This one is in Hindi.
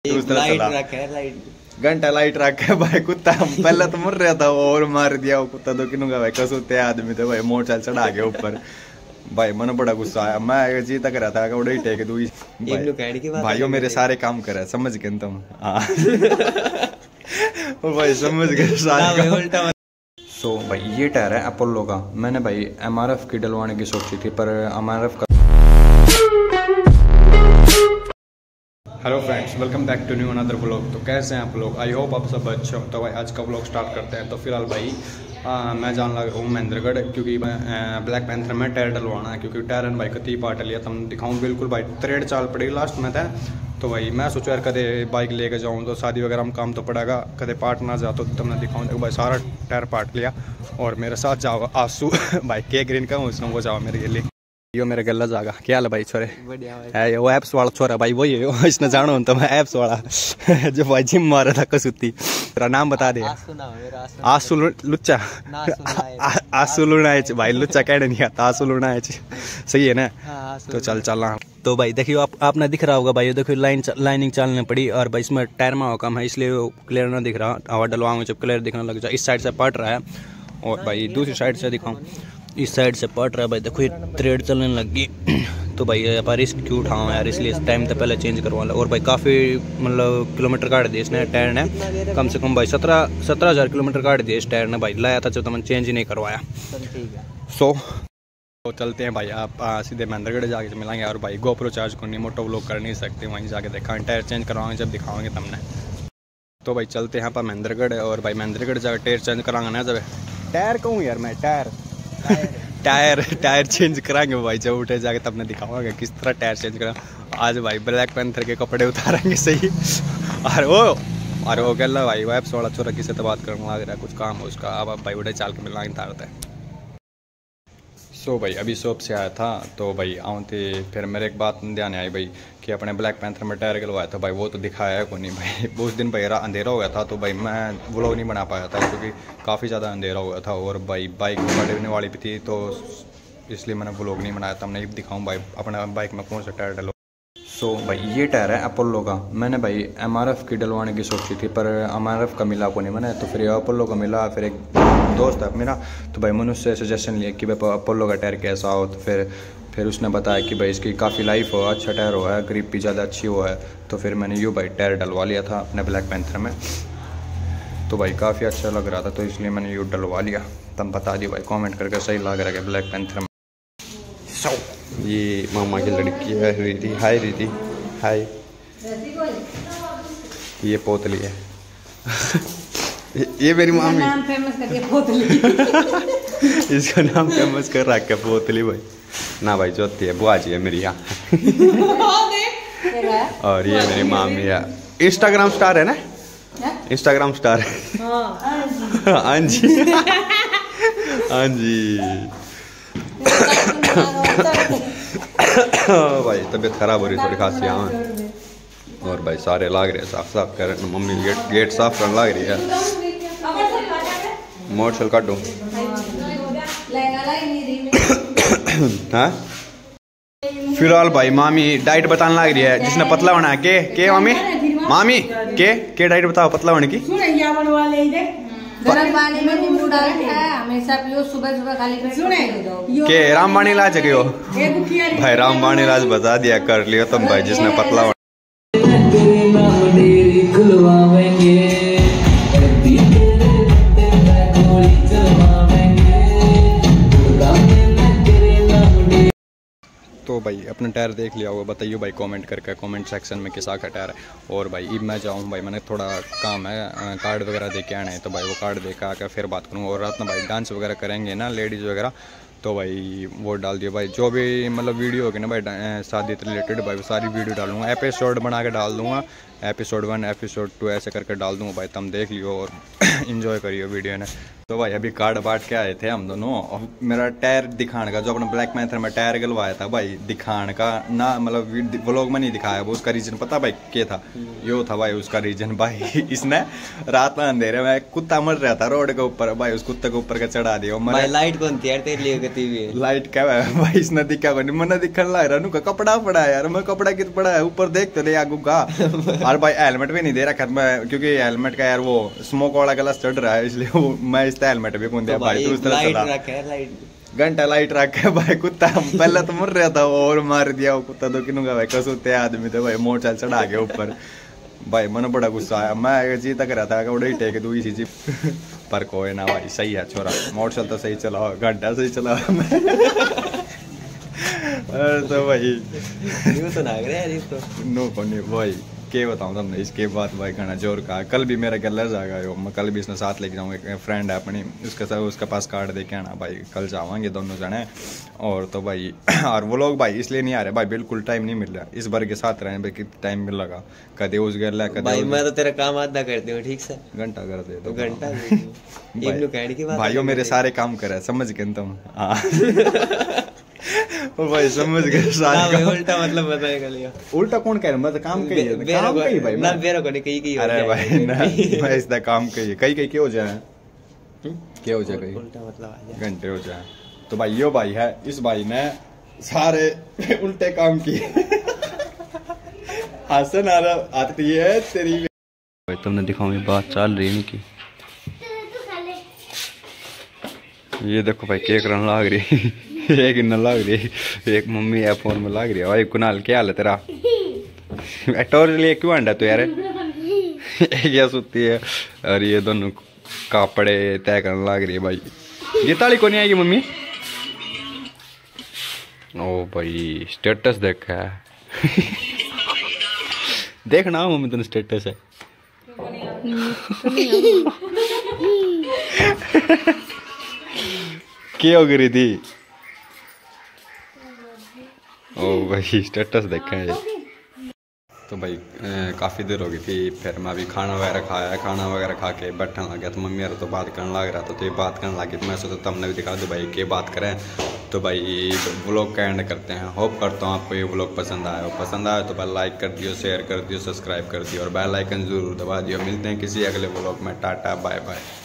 घंटा लाइट रखा है भाई। कुत्ता पहले तो मर रहा था और मार दिया वो कुत्ता तो किन्हों का भाई कसुते आदमी थे भाई मोटरसाइकिल चढ़ा के ऊपर भाई मन बड़ा गुस्सा आया। मैं जी तक रहा था उड़े टेक दू भाइयों मेरे सारे काम करे समझ गए तुम। और भाई समझ गए सारे। सो भाई ये टायर है अपोलो का। मैंने भाई MRF की डलवाने की सोची थी पर MRF का। Hello friends, welcome back to new another vlog. तो कैसे हैं आप लोग? आई होप आप सब अच्छे हो। तो भाई आज का व्लॉग स्टार्ट करते हैं। तो फिलहाल भाई मैं जान लगा हूँ महेंद्रगढ़ क्योंकि मैं ब्लैक पैंथर में टायर डलवाना है क्योंकि टायर भाई कती पार्ट लिया तुम दिखाऊँ बिल्कुल भाई त्रेड चाल पड़ी लास्ट में था। तो भाई मैं सोचा यार कदे बाइक लेके जाऊँ तो शादी वगैरह में काम तो पड़ेगा, कदे पार्ट ना जाओ तो तुमने दिखाऊँ। देखो भाई सारा टायर पार्ट लिया और मेरे साथ जाओ आंसू भाई के ग्रीन का उसने वो जाओ मेरे लिए यो मेरे गला जागा। क्या हाल भाई छोरे? है वो एप्स वाला छोरा भाई वही है इसने जानो तो मैं एप्स वाला जो भाई जिम मारा था कसुती। तेरा नाम बता दे। आंसू लुच्चा आंसू लुनाएच भाई लुच्चा कहने नहीं आता आंसू लुनाएच सही है ना। तो चल चलना। तो भाई देखियो आपने दिख रहा होगा भाई देखियो लाइनिंग चालने पड़ी और भाई इसमें टायर में कम है इसलिए वो क्लियर ना दिख रहा। हवा डलवाऊंगा जब क्लियर दिखने लग जाए। इस साइड से पट रहा है और भाई दूसरी साइड से दिखाऊँ इस साइड से पट रहा है भाई। देखो ये थ्रेड चलने लगी। तो भाई यहाँ पर रिस्क क्यों उठाऊँ यार इसलिए इस टाइम तो पहले चेंज करवा ला। और भाई काफ़ी मतलब किलोमीटर काट दिए इसने टायर ने कम से कम भाई 17,000 किलोमीटर काट दिए इस टायर ने भाई। लाया था जब तो मैंने चेंज ही नहीं करवाया। सो तो चलते हैं भाई आप सीधे महेंद्रगढ़ जाके मिलेंगे। और भाई गोप्रो चार्ज करनी मोटो व्लॉग कर नहीं सकते वहीं जाके देखा टायर चेंज करवाएंगे जब दिखाओगे तुमने। तो भाई चलते हैं आप महेंद्रगढ़ और भाई महेंद्रगढ़ जाकर टायर चेंज कराएंगे ना जब टायर कहूँ यार मैं टायर चेंज कराएंगे भाई जब उठे जाके तब मैं दिखाऊंगा किस तरह टायर चेंज करा। आज भाई ब्लैक पैंथर के कपड़े उतारेंगे सही। अरे वो कह ला भाई वैप्स वाला छोरा किसी से बात करने लग रहा है कुछ काम है उसका। अब भाई उठे चाल के मिलना तारता है। सो भाई अभी शॉप से आया था तो भाई आऊँते फिर मेरे एक बात ध्यान आई भाई कि अपने ब्लैक पैंथर में टायर गलवाया था भाई वो तो दिखाया है को नहीं भाई। उस दिन भाई अंधेरा हो गया था तो भाई मैं व्लॉग नहीं बना पाया था क्योंकि काफ़ी ज़्यादा अंधेरा हो गया था और भाई बाइक पलटने वाली भी थी तो इसलिए मैंने व्लॉग नहीं बनाया था। मैं दिखाऊँ भाई अपना बाइक में कौन सा टायर डलो। सो भाई ये टायर है अपोलो का। मैंने भाई MRF की डलवाने की सोची थी पर MRF का मिला को नहीं मैंने। तो फिर अपोलो का मिला। फिर एक दोस्त है मेरा तो भाई मैंने उससे सजेशन लिया कि भाई अपोलो का टायर कैसा हो। तो फिर उसने बताया कि भाई इसकी काफ़ी लाइफ हो अच्छा टायर हुआ है ग्रिप भी ज़्यादा अच्छी हुआ है। तो फिर मैंने यूँ भाई टायर डलवा लिया था अपने ब्लैक पैंथर में। तो भाई काफ़ी अच्छा लग रहा था तो इसलिए मैंने यूँ डलवा लिया। तब बता दिया भाई कॉमेंट करके सही लग रहा है ब्लैक पैंथर में। ये मामा की लड़की है रीति। हाय रीति हाय। ये पोतली है ये मेरी मामी नाम फेमस कर दिया पोतली। इसका नाम फेमस कर रखा है पोतली भाई। ना भाई ज्योति है बुआ जी है मेरी यहाँ। और ये मेरी मामी है। इंस्टाग्राम स्टार है ना इंस्टाग्राम स्टार है। हाँ जी हाँ जी। भाई तबीयत खराब हो रही थोड़ी खांसी यहाँ और भाई सारे लाग रहे साफ कर रहे। मम्मी गेट साफ करने लाग रही है। मोटरसाइकिल काटो हाँ। फिलहाल भाई मामी डाइट बताने लग रही है जिसने पतला होना है के मामी के डाइट बताओ पतला होने की। पानी में नींबू डाल के हमेशा पियो सुबह सुबह खाली पेट। के रामबाणी इलाज है भाई रामबाणी इलाज बता दिया कर लियो तुम भाई जिसने पतला होना। तो भाई अपना टायर देख लिया होगा बताइए भाई कमेंट करके कमेंट सेक्शन में किसा का टायर है। और भाई अब मैं जाऊँ भाई मैंने थोड़ा काम है कार्ड वगैरह दे के आना है तो भाई वो कार्ड दे के आकर फिर बात करूँगा। और रात में भाई डांस वगैरह करेंगे ना लेडीज़ वगैरह तो भाई वो डाल दियो भाई जो भी मतलब वीडियो होगी ना भाई शादी से रिलेटेड भाई सारी वीडियो डालूंगा। एपिसोड बना के डाल दूँगा एपिसोड 1 एपिसोड 2 ऐसे करके डाल दूँगा भाई तुम देख लियो। और इंजॉय करियो वीडियो ने। तो भाई अभी कार्ड बांट के आए थे हम दोनों, और मेरा टायर दिखाने का जो अपना ब्लैक मैथर में टायर गलवाया था भाई, दिखाने का ना, मतलब व्लॉग में नहीं दिखाया वो। उसका रीजन पता भाई क्या था? यो था भाई उसका रीजन भाई, इसने रात में अंधेरे में कुत्ता मर रहा था रोड के ऊपर भाई, उस कुत्ते के ऊपर का चढ़ा दिया। भाई लाइट कौन थी यार तेरे लिए गती हुई? लाइट क्या है भाई, इसने दिखा को नहीं, मैंने दिखने लग रहा नुका कपड़ा पड़ा है यार, मैं कपड़ा कित पड़ा है ऊपर देख तो ले आगू का। और भाई हेलमेट भी नहीं दे रखा मैं, क्योंकि हेलमेट का यार वो स्मोक वाला ग्लास चढ़ रहा है, इसलिए वो मैं इसका हेलमेट भी कौन दिया भाई। तो उस तरह लाइट घंटा लाइट रख के भाई, कुत्ता पहले तो मर रहा था और मार दिया वो कुत्ता। तो किनू का भाई कसुते आदमी थे भाई, मोटरसाइकिल चढ़ा के ऊपर भाई, मैंने बड़ा गुस्सा आया। मैं जी तक रहा था उड़े टेक दूँ इसी चीज पर कोई ना भाई, सही है छोरा, मोटरसाइकिल तो सही चला, घंटा सही चला। तो भाई तो ना नो कोनी भाई, क्या बताऊँ तुमने इसके बाद भाई गाना जोर का। कल भी मेरा गला जाएगा यो, मैं कल भी इसने साथ लेके जाऊँगा, एक फ्रेंड है अपनी, उसके साथ उसके पास कार्ड दे के आना भाई, कल जावांगे दोनों जने। और तो भाई और वो लोग भाई इसलिए नहीं आ रहे भाई, बिल्कुल टाइम नहीं मिल रहा, इस बार के साथ रहे भाई, कितना टाइम मिल लगा, कदे उस गला कदे भाई। मैं तो तेरा काम आधा करती हूँ ठीक से, घंटा कर दे तो घंटा भाइयों मेरे सारे काम करे, समझ गए तुम? ओ भाई समझ गए सारे। उल्टा मतलब बताएगा लिया, उल्टा कौन कह रहा है? मतलब काम कही है, काम कही भाई ना बेरो को नहीं कही। अरे भाई ना मैं इसदा काम कही कही क्या हो जाए, क्या हो जाए कहीं उल्टा मतलब घंटे हो जाए। तो भाई यो भाई है, इस भाई ने सारे उल्टे काम किए। हसन आ रहा आती है तेरी भाई, तुमने दिखाओ ये बात चल रही है इनकी। ये देखो भाई केक रन लाग रही एक इन लाग रही, एक मम्मी है फोन में लाग रही है। भाई कुणाल क्या हाल है तेरा? टॉर्च लिए क्यों अंडा तो यार? क्या सुती है? और ये दोनों कपड़े तय करने लाग रही है भाई। ये ताली को नहीं आएगी मम्मी? ओ भाई स्टेटस देखा है। देखना मम्मी तेन स्टेटस है। क्या हो गई थी? ओ भाई स्टेटस देखा है। तो भाई काफ़ी देर हो गई थी, फिर मैं अभी खाना वगैरह खाया, खाना वगैरह खा के बैठने लग गया। तो मम्मी यार तो बात करने लग रहा था, तो ये बात करने लगी, तो मैं सोचा तुमने भी दिखा दो भाई क्या बात करें। तो भाई व्लॉग का एंड करते हैं। होप करता हूँ आपको ये व्लॉग पसंद आया हो, पसंद आया तो भाई लाइक कर दियो, शेयर कर दियो, सब्सक्राइब कर दियो और बेल आइकन ज़रूर दबा दियो। मिलते हैं किसी अगले व्लॉग में, टाटा बाय बाय।